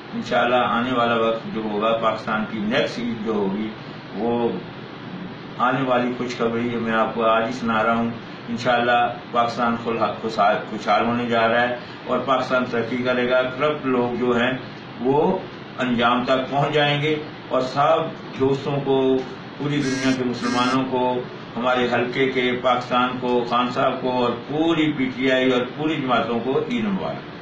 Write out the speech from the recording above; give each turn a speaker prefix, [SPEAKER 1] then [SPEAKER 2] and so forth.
[SPEAKER 1] इंशाल्लाह आने वाला वक्त जो होगा, पाकिस्तान की नेक्स्ट ईद जो होगी, वो आने वाली खुशखबरी मैं आपको आज ही सुना रहा हूँ। इंशाल्लाह पाकिस्तान खुशहाल होने जा रहा है और पाकिस्तान तरक्की करेगा। करप्ट लोग जो हैं वो अंजाम तक पहुँच जाएंगे और सब दोस्तों को, पूरी दुनिया के मुसलमानों को, हमारे हल्के के पाकिस्तान को, खान साहब को और पूरी PTI और पूरी जमातों को ईद मुबारक।